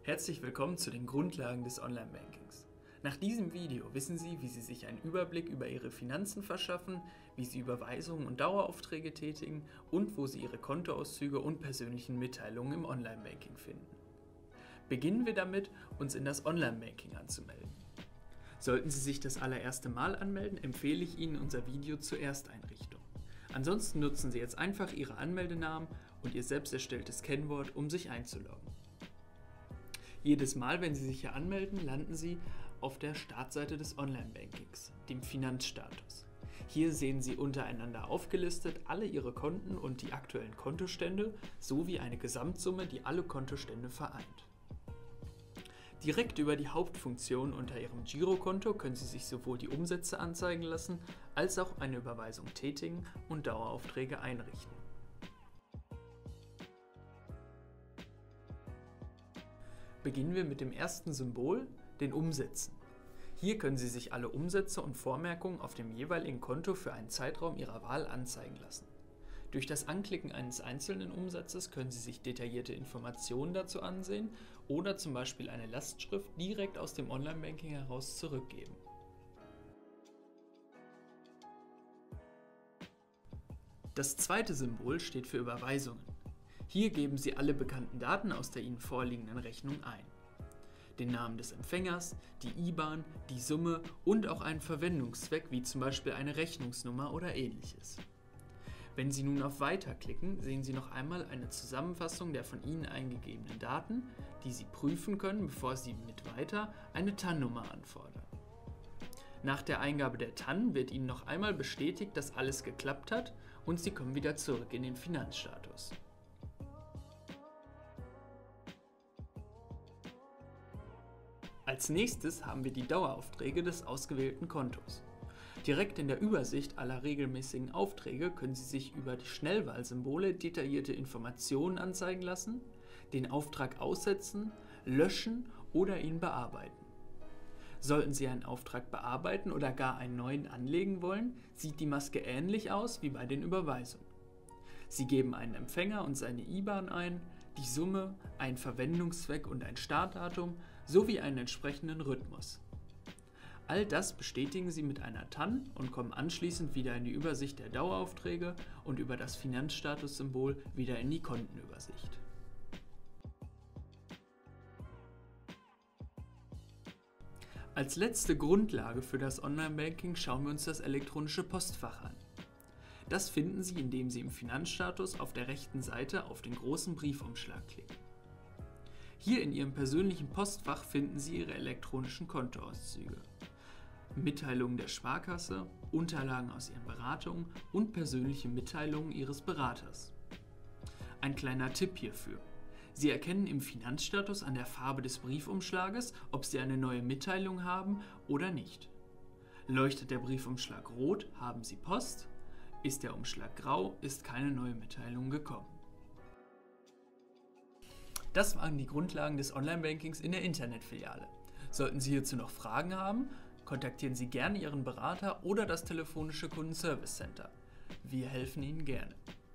Herzlich willkommen zu den Grundlagen des Online-Bankings. Nach diesem Video wissen Sie, wie Sie sich einen Überblick über Ihre Finanzen verschaffen, wie Sie Überweisungen und Daueraufträge tätigen und wo Sie Ihre Kontoauszüge und persönlichen Mitteilungen im Online-Banking finden. Beginnen wir damit, uns in das Online-Banking anzumelden. Sollten Sie sich das allererste Mal anmelden, empfehle ich Ihnen unser Video zur Ersteinrichtung. Ansonsten nutzen Sie jetzt einfach Ihre Anmeldenamen und Ihr selbst erstelltes Kennwort, um sich einzuloggen. Jedes Mal, wenn Sie sich hier anmelden, landen Sie auf der Startseite des Online-Bankings, dem Finanzstatus. Hier sehen Sie untereinander aufgelistet alle Ihre Konten und die aktuellen Kontostände sowie eine Gesamtsumme, die alle Kontostände vereint. Direkt über die Hauptfunktion unter Ihrem Girokonto können Sie sich sowohl die Umsätze anzeigen lassen, als auch eine Überweisung tätigen und Daueraufträge einrichten. Beginnen wir mit dem ersten Symbol, den Umsätzen. Hier können Sie sich alle Umsätze und Vormerkungen auf dem jeweiligen Konto für einen Zeitraum Ihrer Wahl anzeigen lassen. Durch das Anklicken eines einzelnen Umsatzes können Sie sich detaillierte Informationen dazu ansehen oder zum Beispiel eine Lastschrift direkt aus dem Online-Banking heraus zurückgeben. Das zweite Symbol steht für Überweisungen. Hier geben Sie alle bekannten Daten aus der Ihnen vorliegenden Rechnung ein. Den Namen des Empfängers, die IBAN, die Summe und auch einen Verwendungszweck wie zum Beispiel eine Rechnungsnummer oder ähnliches. Wenn Sie nun auf Weiter klicken, sehen Sie noch einmal eine Zusammenfassung der von Ihnen eingegebenen Daten, die Sie prüfen können, bevor Sie mit Weiter eine TAN-Nummer anfordern. Nach der Eingabe der TAN wird Ihnen noch einmal bestätigt, dass alles geklappt hat und Sie kommen wieder zurück in den Finanzstatus. Als nächstes haben wir die Daueraufträge des ausgewählten Kontos. Direkt in der Übersicht aller regelmäßigen Aufträge können Sie sich über die Schnellwahlsymbole detaillierte Informationen anzeigen lassen, den Auftrag aussetzen, löschen oder ihn bearbeiten. Sollten Sie einen Auftrag bearbeiten oder gar einen neuen anlegen wollen, sieht die Maske ähnlich aus wie bei den Überweisungen. Sie geben einen Empfänger und seine IBAN ein, die Summe, einen Verwendungszweck und ein Startdatum sowie einen entsprechenden Rhythmus. All das bestätigen Sie mit einer TAN und kommen anschließend wieder in die Übersicht der Daueraufträge und über das Finanzstatussymbol wieder in die Kontenübersicht. Als letzte Grundlage für das Online-Banking schauen wir uns das elektronische Postfach an. Das finden Sie, indem Sie im Finanzstatus auf der rechten Seite auf den großen Briefumschlag klicken. Hier in Ihrem persönlichen Postfach finden Sie Ihre elektronischen Kontoauszüge, Mitteilungen der Sparkasse, Unterlagen aus Ihren Beratungen und persönliche Mitteilungen Ihres Beraters. Ein kleiner Tipp hierfür: Sie erkennen im Finanzstatus an der Farbe des Briefumschlages, ob Sie eine neue Mitteilung haben oder nicht. Leuchtet der Briefumschlag rot, haben Sie Post. Ist der Umschlag grau, ist keine neue Mitteilung gekommen. Das waren die Grundlagen des Online-Bankings in der Internetfiliale. Sollten Sie hierzu noch Fragen haben, kontaktieren Sie gerne Ihren Berater oder das telefonische Kundenservice Center. Wir helfen Ihnen gerne.